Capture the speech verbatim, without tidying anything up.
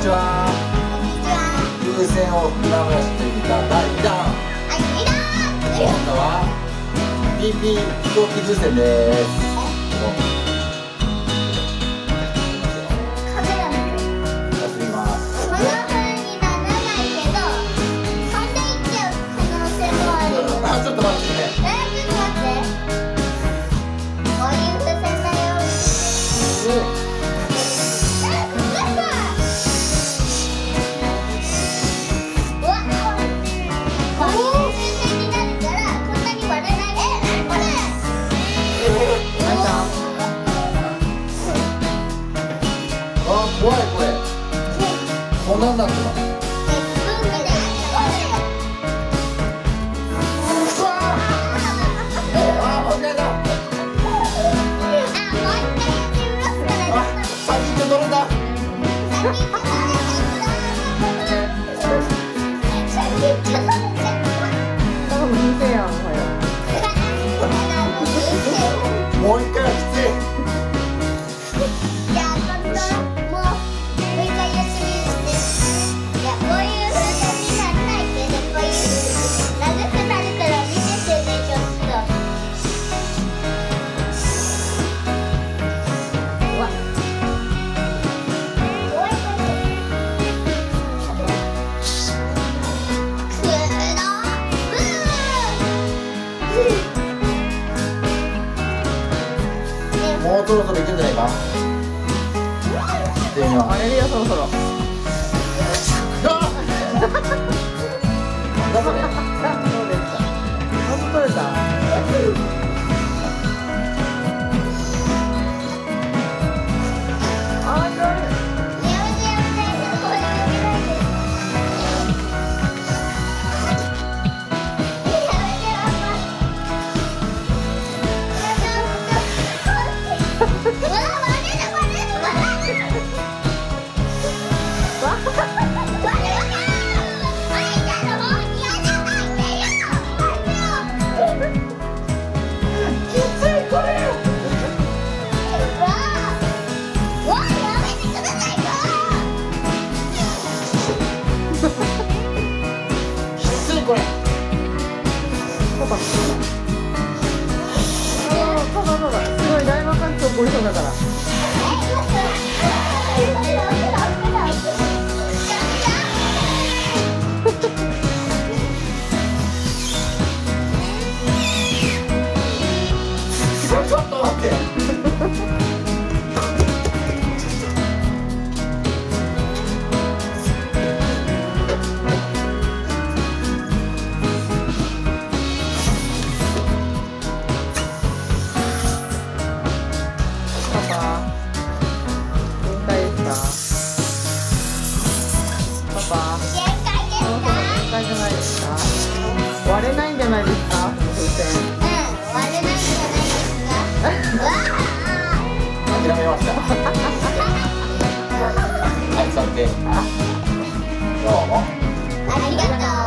ちは。風船を膨らましてみただいにだん。今度はピーピー飛行機風船です。 カメラ見る。 出します。 この風にならないけど、飛んでいっちゃう可能性もある。 あ、ちょっと待ってね。 え、ちょっと待って。こういう風船だよ。え、これさ。うわ、こういう風船になるからこんなに割れない。え、これ。 あ、怖いこれ。こんなんなってます。もう一回はきつい。 じゃあ今度もうもう一回やってみるね。いや、こういう風にならないけど、こういう長くなるから見ててね、ちょっと。うわ。怖い怖い。くーのうー。 もうそろそろいけんじゃないか。行ってみよう。 あれるよ、そろそろ。 なんだそれ。 どうですか。もっと取れた。あ、取れる。 やめてやめて、これ抜けないで。やめてやめて。うわ、割れる割れる割れる。割れる。開いたの？やだ、開いてよ。開いてよ。きついこれ。うわあ。わあ、やめてくださいよ。 きついこれ。 パパ。そうそうそう、すごい大爆発起こりそうだから。 ちょっと待って。 パパ、限界ですか？パパ、 限界ですか？ 限界じゃないですか？割れないんじゃないですか？この風船。 うん、割れないんじゃないですか？うわ諦めました。はい、座って。どうも。 あ、ありがとう。